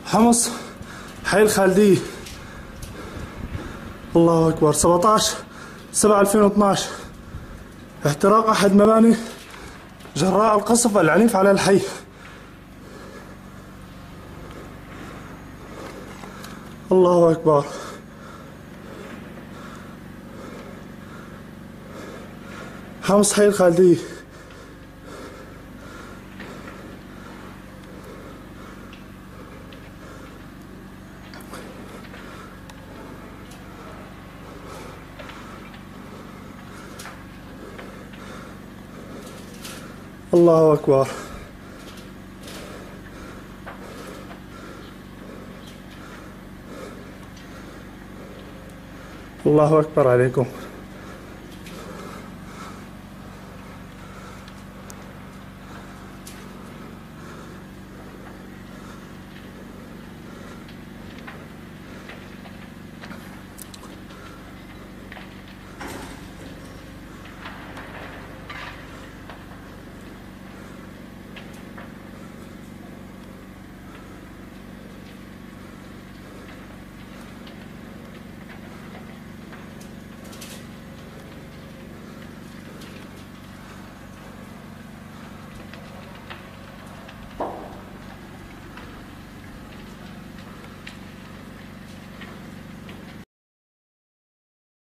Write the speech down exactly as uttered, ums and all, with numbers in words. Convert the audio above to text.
حمص حي الخالدية. الله أكبر. سبعطعش سبعة ألفين واثناعش احتراق أحد مباني جراء القصف العنيف على الحي. الله أكبر. حمص حي الخالدية. الله أكبر. الله أكبر عليكم.